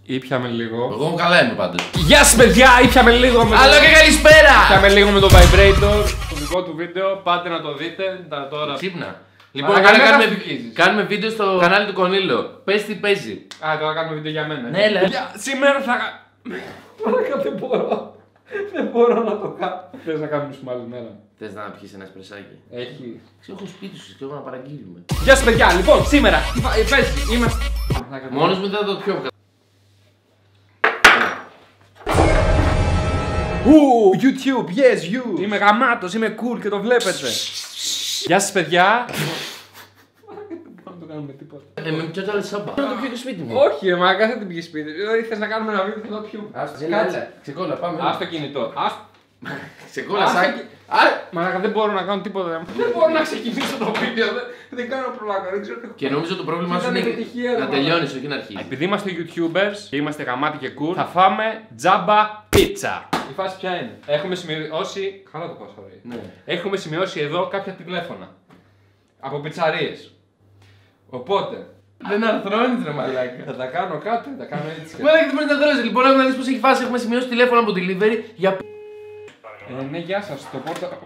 Ήπιαμε λίγο. Εγώ καλά είμαι πάντως. Γεια σας παιδιά, ήπιαμε λίγο με Άλλο και καλησπέρα! Ήπιαμε λίγο με το Vibrator, το δικό του βίντεο, πάτε να το δείτε, τώρα. Ξύπνα. Λοιπόν, κάνουμε βίντεο στο κανάλι του Κονίλο. Πες τι παίζει. Α, τώρα κάνουμε βίντεο για μένα. Ναι, λέει. Σήμερα θα... Τώρα δεν μπορώ. Δεν μπορώ να το κάνω. Θες να κάνουμε άλλη μέρα. Θες να πιεις ένα εσπρεσάκι? Έχει. Έχω σπίτι σου και εγώ να παραγγείλουμε. Γεια σας παιδιά, λοιπόν, σήμερα παίζει, είμαστε... Μόνος μου δεν θα το πιω. YouTube, yes you. Είμαι γαμάτος, είμαι cool και το βλέπετε. Γεια σας παιδιά. Δεν μπορώ να το κάνουμε τίποτα. Με ποιο άλλο σάμπα. Να το πιω και σπίτι μου. Όχι, μα κάθε την πήγε σπίτι. Δηλαδή θες να κάνουμε ένα βίντεο και θα το πιούμε. Κάτσε. Ξεκόλα, πάμε. Ας το κινητό. Ξεκόλα, σάκι. Μα δεν μπορώ να κάνω τίποτα. Δεν μπορώ να ξεκινήσω το βίντεο. Δεν κάνω προλάβα. Και νομίζω το πρόβλημά σου είναι να τελειώνεις, όχι να αρχίσεις. Επειδή είμαστε YouTubers και είμαστε γαμάτοι και cool, θα φάμε τζάμπα πίτσα. Η φάση ποια είναι? Έχουμε σημειώσει. Καλά το πάω, ναι. Έχουμε σημειώσει εδώ κάποια τηλέφωνα. Από πιτσαρίες. Οπότε. Δεν αρθρώνεις ρε μαλάκα. Θα τα κάνω κάτι, θα τα κάνω έτσι. Μαλάκα δεν μπορείς να αρθρώνεις. Λοιπόν, έχουμε να δεις πως έχει φάση. Έχουμε σημειώσει τηλέφωνο από delivery για ναι, γεια σας. Το πόρτα.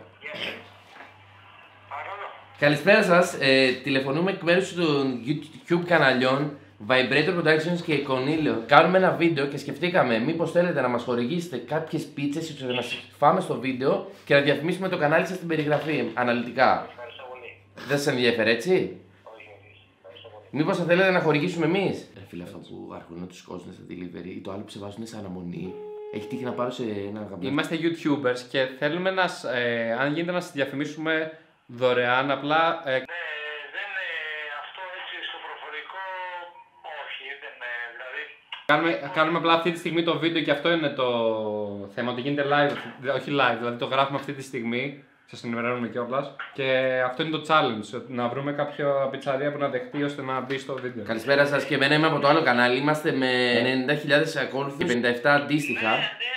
Καλησπέρα σας. Τηλεφωνούμε εκ μέρους των YouTube καναλιών Vibrator Productions και Κονίλο. Κάνουμε ένα βίντεο και σκεφτήκαμε μήπως θέλετε να μας χορηγήσετε κάποιες πίτσες ώστε να σας φάμε στο βίντεο και να διαφημίσουμε το κανάλι σας στην περιγραφή αναλυτικά. Ευχαριστώ πολύ. Δεν σας ενδιαφέρει έτσι? Όχι, ευχαριστώ πολύ. Μήπως θα θέλετε να χορηγήσουμε εμείς? Ρε φίλε, αυτό που αρχούν να τους σηκώσουν στα delivery ή το άλλο που σε βάζουν σε αναμονή. Έχει τύχει να πάρω σε ένα γαμπλό. Είμαστε YouTubers και θέλουμε να, αν γίνεται να σας διαφημίσουμε δωρεάν, απλά... Ναι, δεν αυτό έτσι στο προφορικό, όχι, δεν δηλαδή... Κάνουμε απλά αυτή τη στιγμή το βίντεο και αυτό είναι το θέμα, ότι γίνεται live, όχι live, δηλαδή το γράφουμε αυτή τη στιγμή, σας ενημερώνουμε κιόλας. Και αυτό είναι το challenge, να βρούμε κάποια πιτσαρία που να δεχτεί ώστε να μπει στο βίντεο. Καλησπέρα σας και εμένα είμαι από το άλλο κανάλι, είμαστε με 90.000 ακόλουθους και 57 αντίστοιχα.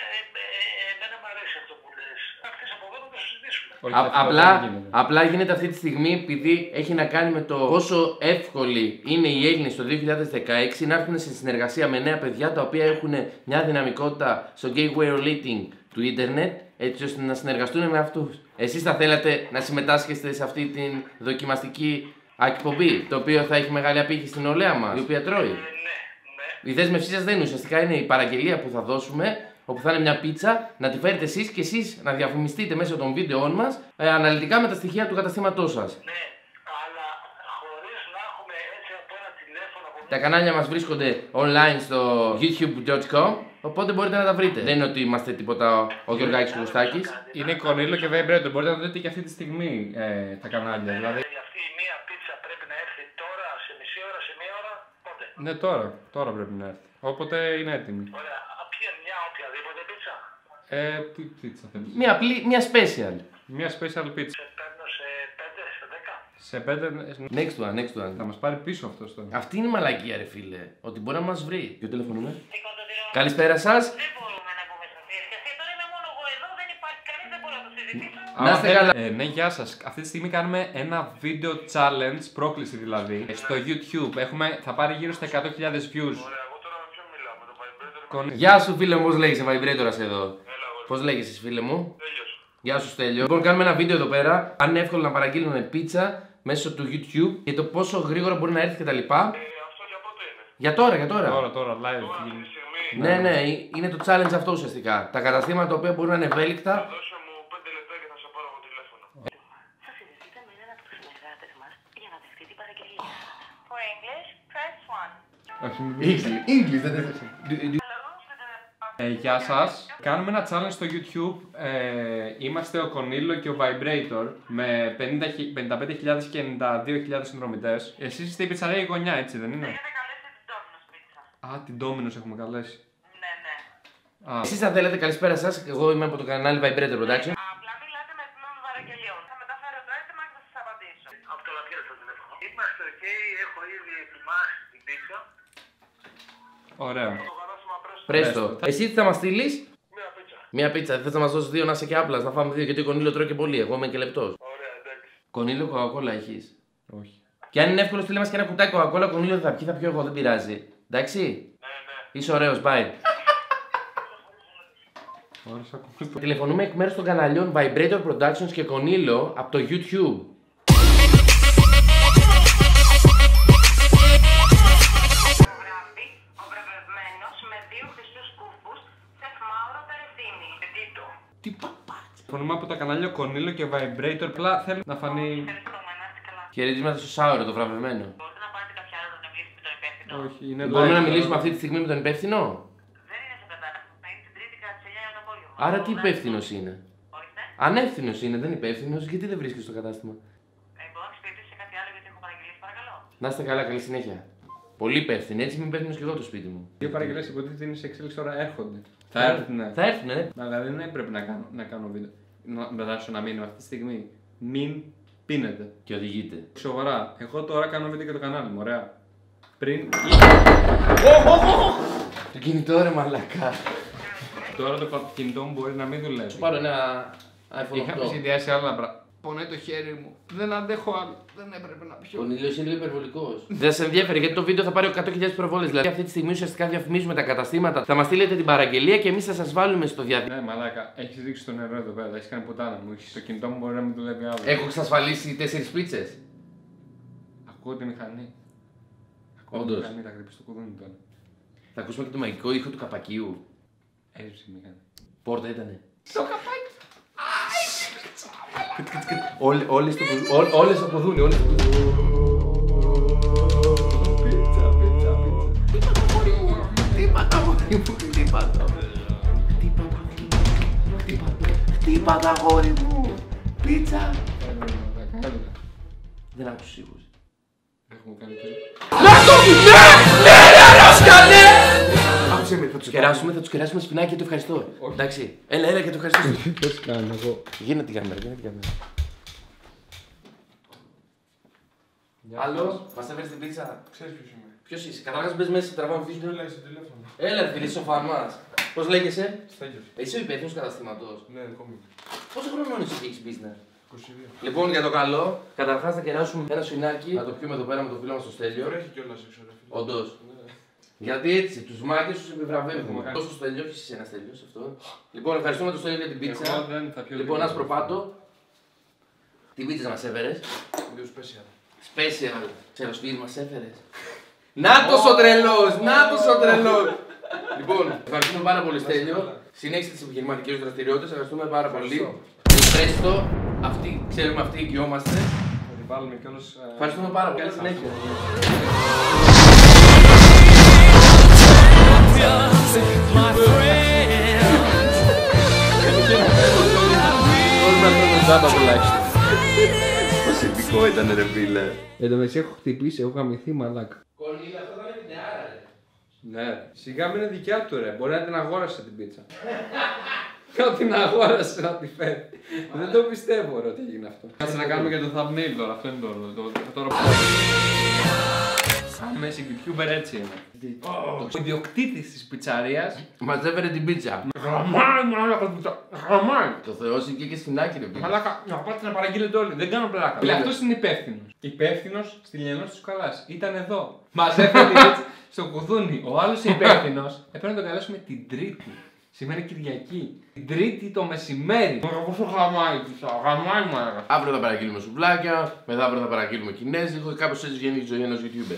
Εμένα μου αρέσει αυτό που λες. Αυτές από εδώ να το συζητήσουμε. Απλά γίνεται αυτή τη στιγμή επειδή έχει να κάνει με το πόσο εύκολοι είναι οι Έλληνες το 2016 να έρθουν σε συνεργασία με νέα παιδιά τα οποία έχουν μια δυναμικότητα στο gateway relating του ίντερνετ έτσι ώστε να συνεργαστούν με αυτούς. Εσείς θα θέλατε να συμμετάσχετε σε αυτή την δοκιμαστική εκπομπή, το οποίο θα έχει μεγάλη απήχηση στην νεολαία μας, η οποία τρώει. Ναι. Η δέσμευσή σας δεν είναι ουσιαστικά, είναι η παραγγελία που θα δώσουμε, όπου θα είναι μια πίτσα, να τη φέρετε εσείς και εσείς να διαφημιστείτε μέσω των βίντεο μας αναλυτικά με τα στοιχεία του καταστήματός σας. Ναι, αλλά χωρίς να έχουμε έτσι από ένα τηλέφωνο από... Τα κανάλια μας βρίσκονται online στο youtube.com, οπότε μπορείτε να τα βρείτε. Δεν είναι ότι είμαστε τίποτα ο Γιωργάκης Κωστάκης. Είναι Κονίλο και Vibrator, μπορείτε να το δείτε και αυτή τη στιγμή τα κανάλια. Δηλαδή... Αυτή η μία πίτσα πρέπει να έρθει τώρα, σε μισή ώρα, σε μία ώρα, πότε? Ναι, τώρα πρέπει να έρθει. Όποτε είναι έτοιμη. Ωραία, μια οποιαδήποτε πίτσα. Τι πίτσα θέλεις? Μια special. Μια special pizza. Σε παίρνω σε 5, σε 10. Σε 5. Next one. Θα μας πάρει πίσω αυτός τώρα. Αυτή είναι η μαλακία ρε φίλε, ότι μπορεί να μας βρει. Ποιο τηλεφωνούμε? Καλησπέρα σας. Δεν μπορούμε να πούμε στο διαδικασία. Τώρα είμαι μόνο εγώ εδώ, δεν υπάρχει κανείς, δεν μπορώ να το συζητήσω. Να είστε καλά. Ναι, γεια σας. Αυτή τη στιγμή κάνουμε ένα βίντεο challenge, πρόκληση δηλαδή, στο YouTube. Θα πάρει γύρω στα 100.000 views. Ωραία, εγώ τώρα με ποιον μιλάω, με το Vibrator? Γεια σου φίλε μου, πώς λέγεσαι Vibratorας εδώ? Πώς λέγεσαι φίλε μου? Τέλειωσε. Γεια σου Στέλιο. Λοιπόν, κάνουμε ένα βίντεο εδώ πέρα. Αν είναι εύκολο να παραγγείλουμε πίτσα μέσω του YouTube και το πόσο γρήγορα μπορεί να έρθει κτλ. Αυτό για πότε είναι? Για τώρα. Τώρα, live. Ναι, είναι το challenge αυτό ουσιαστικά. Τα καταστήματα τα οποία μπορούν να είναι ευέλικτα. Δώσε μου 5 λεπτά και θα σε πάρω από τηλέφωνο. Θα συζητείτε με έναν από τους συνεργάτες μας για να δεχτεί την παραγγελία. For English, press 1. English, δεν θες. Γεια σας. Κάνουμε ένα challenge στο YouTube. Είμαστε ο Κονίλο και ο Vibrator με 55.000 και 92.000 συνδρομητές. Εσείς είστε η πιτσαρία η γωνιά, έτσι δεν είναι? Έχετε καλέσει την Domino's πίτσα. Α, την Domino's έχουμε καλέσει. Ναι. Α, Εσείς θα θέλετε, καλησπέρα σας. Εγώ είμαι από το κανάλι Vibrator Production. Απλά μιλάτε με τμήμα παραγγελιών. Θα μεταφέρω το αίτημα και θα σας απαντήσω. Από το λαπιέρ στο τηλέφωνο. Είμαστε ok, έχω ήδη ετοιμάσει την πίτσα. ωραία. Το γαράσουμε απρέσω. Πρέστο. Εσύ τι θα μας στείλεις? Μία πίτσα. Μια πίτσα. Δεν θες να μας δώσεις δύο να είσαι και άπλας, να φάμε δύο γιατί ο Κονίλο τρώει και πολύ. Εγώ είμαι και λεπτός. Ωραία, εντάξει. Κονίλο, κοκακόλα έχεις? Όχι. Και αν είναι εύκολο, στείλε μας και ένα κουτάκι κοκακόλα. Κονίλο θα πιει, θα πιω εγώ, δεν πειράζει. Εντάξει. Ναι. Είσαι ωραίος, bye. Τηλεφωνούμε εκ μέρους των καναλιών Vibrator Productions και Κονίλο από το YouTube. Τι παπάτσα. Φωνούμε από τα κανάλια Κονίλο και Vibrator. Απλά θέλω να φανεί. Χαιρετίσματα στο Σάουρο, το βραβευμένο. Μπορείτε να πάρετε κάποια άλλο να μιλήσετε με τον υπεύθυνο. Όχι, είναι Μπορούμε να live. μιλήσουμε αυτή τη στιγμή με τον υπεύθυνο. Δεν είναι στο κατάστημα. Είναι την Τρίτη κατά τις 9 το απόγευμα. Άρα τι υπεύθυνο είναι. Ορίστε. Ανεύθυνο είναι, δεν υπεύθυνο, γιατί δεν βρίσκει στο κατάστημα. Μπορώ να εξυπηρετήσω σε κάτι άλλο γιατί έχω παραγγελίες, παρακαλώ. Να είστε καλά, καλή συνέχεια. Πολύ υπεύθυνη, έτσι είμαι υπεύθυνο και εγώ το σπίτι μου. Δύο παραγγελίες υποτίθεται είναι σε εξέλιξη τώρα έρχονται. Θα έρθουν. Θα έρθουν, ναι. Αλλά δεν έπρεπε να κάνω βίντεο. Να δώσω ένα μήνυμα αυτή τη στιγμή. Μην πίνετε. Και οδηγείτε. Σοβαρά. Εγώ τώρα κάνω βίντεο για το κανάλι μου, ωραία. Πριν. Το κινητό ρε μαλακά. Τώρα το κινητό μου μπορεί να μην δουλεύει. Πάρω ένα iPhone 8. Είχαμε συνδυάσει άλλα πράγματα. Πονάει το χέρι μου. Δεν αντέχω άλλο. Δεν έπρεπε να πιω. Ο Νίλος είναι λίγο υπερβολικός. Δεν σε ενδιαφέρει γιατί το βίντεο θα πάρει 100.000 προβόλες. Δηλαδή αυτή τη στιγμή ουσιαστικά διαφημίζουμε τα καταστήματα. Θα μας στείλετε την παραγγελία και εμείς θα σας βάλουμε στο διαδίκτυο. Ναι, μαλάκα, έχει ρίξει το νερό εδώ πέρα. Έχει κάνει πουτάνα μου. Το κινητό μου μπορεί να μην δουλεύει άλλο. Έχω εξασφαλίσει 4 πίτσες. Ακούω τη μηχανή. Ακούω Όντως. τη μηχανή, θα χτυπήσει το κουδούνι τώρα. Θα ακούσουμε και το μαγικό ήχο του καπακίου. Έριψε η μηχανή. Πόρτα ήτανε. Το καπάκι! Όλες το κουδούνι, όλες το κουδούνι. Πίτσα, πίτσα, πίτσα. Χτύπα τα γόρι μου, χτύπα τα. Χτύπα τα γόρι μου. Πίτσα. Δεν άκουσες σίγουρος. Έχουμε κάνει πίσω. Άκουσε με, θα τους κεράσουμε σπινάκι και το ευχαριστώ. Εντάξει, έλα και το ευχαριστώ. Πώς κάνω εγώ. Γίνε την κάμερα, Άλλο, μας έφερες την πίτσα. Ξέρεις ποιος είμαι. Ποιος είσαι, καταρχάς μπες μέσα, τραβάμε φύση. Έλα, είσαι τηλέφωνο. Έλα φίλε, είσαι ο φαν μας. Πώς λέγεσαι? Στέγιος. Είσαι ο υπεύθυνος καταστήματος. Ναι, δικό μου. Πόσο χρόνο είσαι και έχεις business? 22. Λοιπόν, για το καλό, καταρχάς θα κεράσουμε ένα σφινάκι. Θα το πιούμε εδώ πέρα με το φίλο μας στο Στέλιο. Βρέχει κιόλας έξω, ρε φίλε. Όντως. Ναι. Γιατί έτσι, τους μάγκες τους επιβραβεύουμε. Τόσο στο Στέλιο, έχεις εσύ ένα Στέλιο σε αυτό. Λοιπόν, ευχαριστούμε το Στέλιο για την Εγώ πίτσα. δεν θα πιω. Λοιπόν, άσπρο πάτο. Τι πίτσα μας έφερες? Δύο special. Special. Ξεροσφύρι μας έφερες. Νάτος ο τρελός! Νάτος ο τρελός! Λοιπόν, ευχαριστούμε πάρα πολύ Στέλιο. Συνέχισε τις επιχειρηματικές σου δραστηριότητες. Ευχαριστούμε πάρα πολύ. Ευχαριστώ. Αυτοί, ξέρουμε αυτοί οικειόμαστε. Θα την βάλουμε κιόλας. Ευχαριστούμε πάρα πολύ. Καλή συνέχεια. Πόσο επικό ήταν ρε φίλε. Εν τω μεταξύ έχω χτυπήσει, έχω γαμηθεί μαλάκα. Κονίλα, αυτό θα είναι βιντεάρα ρε. Ναι, σιγά μην είναι δικιά του ρε. Μπορεί να την αγόρασε την πίτσα. Να την αγόρασε να τη φέρει. Δεν το πιστεύω ρε ότι έγινε αυτό. Κάτσε να κάνουμε και το thumbnail τώρα. Αυτό είναι το σαν μέση YouTuber έτσι είναι. Ο ιδιοκτήτης της πιτσαρίας Μας έφερε την πίτσα. γαμάει μαλάκα την πίτσα. Γαμάει. Το θεώσει και σφινάκι ρε πίτσα. Μαλάκα, να πάτε να παραγγείλετε όλοι. Δεν κάνω πλάκα. Πλάκα. Αυτός είναι υπεύθυνος. Υπεύθυνος στη Λιανός του Καλάς. Ήταν εδώ. Μας έφερε την πίτσα στο κουδούνι. Ο άλλος υπεύθυνος έπρεπε να τον καλέσουμε την Τρίτη. Σήμερα είναι Κυριακή. Την Τρίτη το μεσημέρι. Πόσο γαμάει η πίτσα. Γαμάει μαλάκα. Αύριο θα παραγγείλουμε σουβλάκια, μετά αύριο θα παραγγείλουμε κινέζικο, κάπως έτσι βγαίνει η ζωή ενός YouTuber.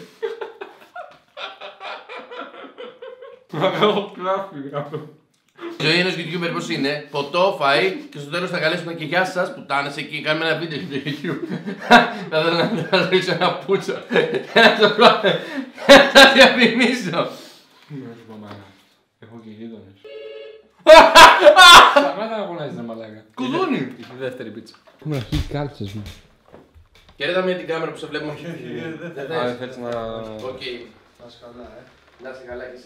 Έχω κλάφει αυτό. Η ζωή ενός YouTuber πώς είναι, ποτό, φαΐ και στο τέλος θα καλέσουμε και γεια σας πουτάνες εκεί, κάνουμε ένα βίντεο στο YouTube. Θα θέλω να σας ρίξω ένα πούτσο, ένα σοκολάτα, να σας διαφημίσω. Ναι, σου πω μάνα. Έχω και γείτονες. Σταμάτα να πονάζεις ρε μαλάκα. Κουδούνι. Η δεύτερη πίτσα. Έχουμε αρχίσει κάλτσες μου. Χαιρέτα με την κάμερα που σε βλέπουμε. Δεν θες. Θες να... Οκ. Να είσαι καλά, Να είσαι καλά και εσύ.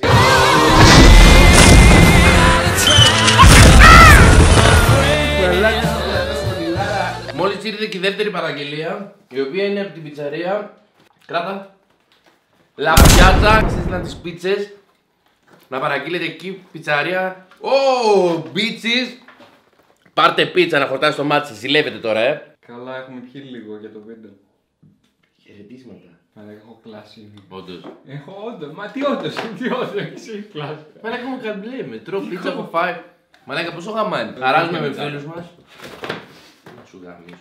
Μόλις ήρθε και η δεύτερη παραγγελία, η οποία είναι από την πιτσαρία. Κράτα. Λαπιάτα. Μας έστειλαν τις πίτσες. Να παραγγείλετε εκεί πιτσαρία. Μπίτσις. Πάρτε πίτσα να χορτάσει το μάτι σας. Ζηλεύετε τώρα, Καλά, έχουμε πιει λίγο για το βίντεο. Χαιρετίσματα. Έχω κλάσει. Όντως. Έχω όντως. Μα τι όντως, έχει κλάσει. Μαλάκα μου καμπλέ, με τρώω πίτσα από 5. Μαλάκα πόσο γαμάνι. Χαράζουμε με φίλους μας. Να σου γαμίσω.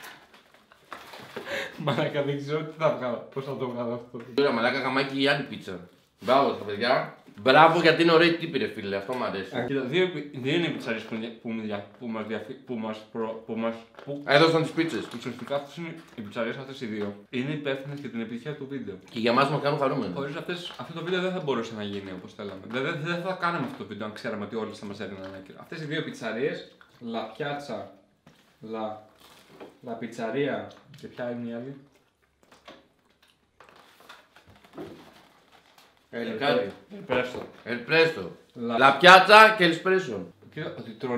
Μαλάκα δεν ξέρω τι θα βγάλω. Πώς θα το βγάλω αυτό. Τώρα μαλάκα γαμάκι η άλλη πίτσα. Μπράβο στα παιδιά. Μπράβο γιατί είναι ωραίοι τύποι ρε φίλε, αυτό μου αρέσει. Κοίτα, δύο είναι οι πιτσαρίες Έδωσαν τις πίτσες. ουσιαστικά αυτές είναι οι πιτσαρίες αυτές οι δύο. Είναι υπεύθυνες για την επιτυχία του βίντεο. Και για μας μας κάνουν χαρούμενοι. Χωρίς αυτές, αυτό το βίντεο δεν θα μπορούσε να γίνει όπως θέλαμε. Δεν θα κάναμε αυτό το βίντεο αν ξέραμε ότι όλοι θα μας έδιναν ένα κιλό. Αυτές οι δύο πιτσαρίες, La Piazza, La Pizzeria και ποια είναι η άλλη. Ελπρέστο. Λαπιάτσα και ελπρέσο. Κοίτα, ότι τρώνε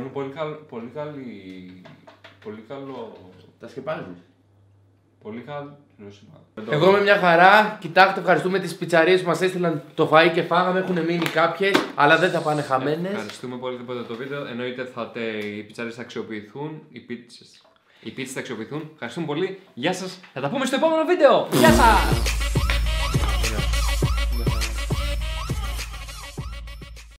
πολύ καλό. Τα σκεπάζεις. Πολύ καλό νοσημάδι. Εγώ με μια χαρά, κοιτάξτε, ευχαριστούμε τις πιτσαρίες που μας έστειλαν το φαΐ και φάγαμε. Έχουν μείνει κάποιες, αλλά δεν θα πάνε χαμένες. Ευχαριστούμε πολύ για το βίντεο. Εννοείται οι πιτσαρίες θα αξιοποιηθούν, οι πίτσες θα αξιοποιηθούν. Ευχαριστούμε πολύ. Γεια σας. Θα τα πούμε στο επόμενο βίντεο. Γεια σας.